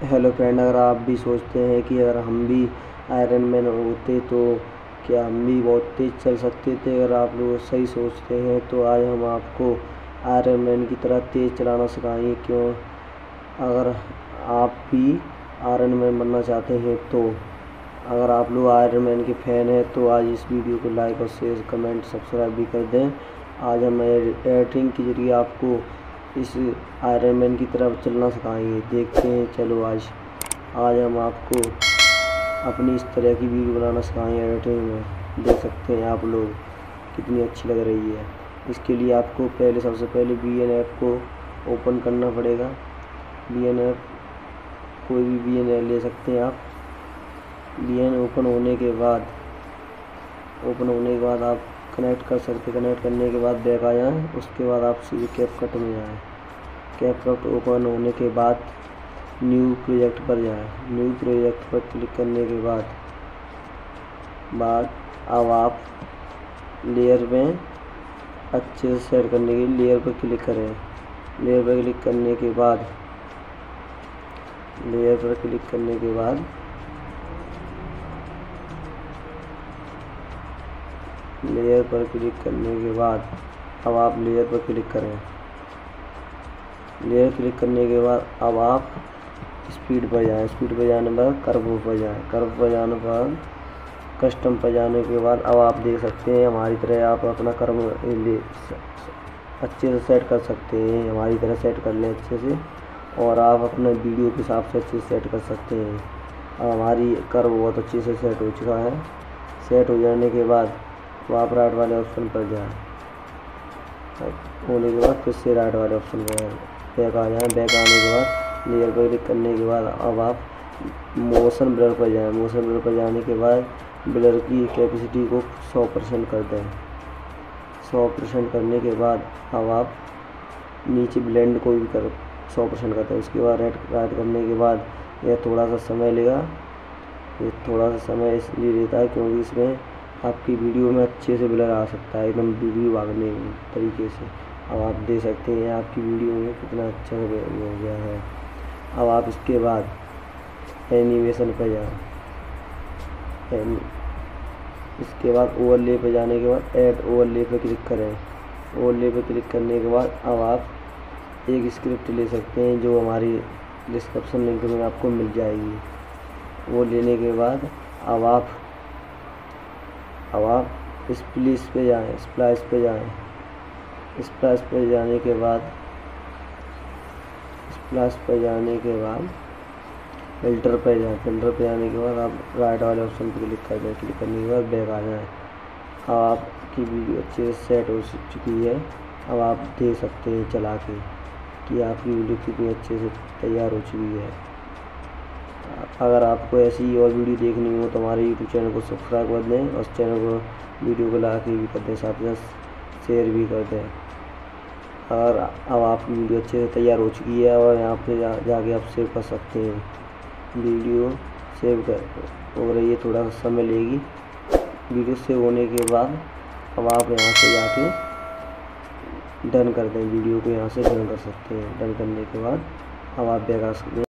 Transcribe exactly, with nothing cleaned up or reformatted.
Hello friend, अगर आप भी सोचते हैं कि अगर हम भी आयरन मैन होते तो क्या हम भी बहुत तेज़ चल सकते थे, अगर आप लोग सही सोचते हैं तो आज हम आपको आयरन मैन की तरह तेज़ चलाना सिखाएंगे। क्यों, अगर आप भी आयरन मैन बनना चाहते हैं तो अगर आप लोग आयरन मैन के फ़ैन हैं तो आज इस वीडियो को लाइक और शेयर कमेंट सब्सक्राइब भी कर दें। आज हम एडिटिंग के जरिए आपको इस आयरन मैन की तरफ चलना सिखाएंगे। देखते हैं, चलो आज आज हम आपको अपनी इस तरह की वीडियो बनाना सिखाएंगे एडिटिंग में। देख सकते हैं आप लोग कितनी अच्छी लग रही है। इसके लिए आपको पहले सबसे पहले वी एन ऐप को ओपन करना पड़ेगा। वी एन ऐप कोई भी वी एन ऐप ले सकते हैं आप। वी एन ओपन होने के बाद ओपन होने के बाद आप कनेक्ट कर सकते। कनेक्ट करने के बाद बैक आ जाएँ। उसके बाद आप सीधे कैपकट में जाएँ। कैपकट ओपन होने के बाद न्यू प्रोजेक्ट पर जाएँ। न्यू प्रोजेक्ट पर क्लिक करने के बाद बाद अब आप लेयर में अच्छे से सेट करने के लिए लेयर पर क्लिक करें। लेयर पर क्लिक करने के बाद लेयर पर क्लिक करने के बाद लेयर पर क्लिक करने के बाद अब आप लेयर पर क्लिक करें। लेयर क्लिक करने के बाद अब आप स्पीड पर जाएं। स्पीड पर जाने पर कर्व पर जाएं। कर्व पर जाने पर कस्टम पर जाने के बाद अब आप देख सकते हैं हमारी तरह आप अपना कर्व अच्छे से सेट कर सकते हैं। हमारी तरह सेट कर लें अच्छे से, और आप अपने वीडियो के हिसाब से अच्छे से सेट कर सकते हैं। अब हमारी कर्व बहुत अच्छे से सेट हो चुका है। सेट हो जाने के बाद तो आप राइट वाले ऑप्शन पर जाएं। होने के बाद फिर से राइट वाले ऑप्शन पर बैक आ जाएं। बैक आने के बाद लेयर पर क्लिक करने के बाद अब आप मोशन ब्लर पर जाएं। मोशन ब्लर पर जाने के बाद ब्लर की कैपेसिटी को सौ परसेंट कर दें। सौ परसेंट करने के बाद अब आप नीचे ब्लेंड को भी कर सौ परसेंट करते हैं। उसके बाद राइट राइट करने के बाद यह थोड़ा सा समय लेगा। ये थोड़ा सा समय इसलिए लेता है क्योंकि इसमें आपकी वीडियो में अच्छे से ब्लर आ सकता है, एकदम वीडियो भागने तरीके से। अब आप देख सकते हैं आपकी वीडियो में कितना अच्छा हो गया है। अब आप इसके बाद एनिमेशन पर जाएं। इसके बाद ओवरले पे जाने के बाद ऐड ओवरले पे क्लिक करें। ओवरले पे क्लिक करने के बाद अब आप एक स्क्रिप्ट ले सकते हैं जो हमारी डिस्क्रिप्शन लिंक में आपको मिल जाएगी। वो लेने के बाद अब आप अब आप स्प्लिस पे जाएं। स्प्लाइस पे जाएं। स्प्लाइस पे जाने के बाद स्प्लाइस पे जाने के बाद फिल्टर पे जाएं। फिल्टर पे जाने के बाद आप राइट वाले ऑप्शन पे क्लिक कर दें। क्लिक करने के बाद बैक आ जाएं। अब आपकी वीडियो अच्छे से सेट हो चुकी है। अब आप देख सकते हैं चला के कि आपकी वीडियो कितनी अच्छे से तैयार हो चुकी है। अगर आपको ऐसी और वीडियो देखनी हो तो हमारे यूट्यूब चैनल को सब्सक्राइब कर दें और चैनल को वीडियो को लाइक भी कर दें, साथ ही साथ शेयर भी कर दें। और अब आपकी वीडियो अच्छे से तैयार हो चुकी है और यहाँ पे जा, जाके आप सेव कर सकते हैं। वीडियो सेव कर हो रही है, थोड़ा सा समय लेगी। वीडियो सेव होने के बाद अब आप यहाँ से जाके डन कर दें। वीडियो को यहाँ से डन कर सकते हैं। डन करने के बाद अब आप बैक आ सकते हैं।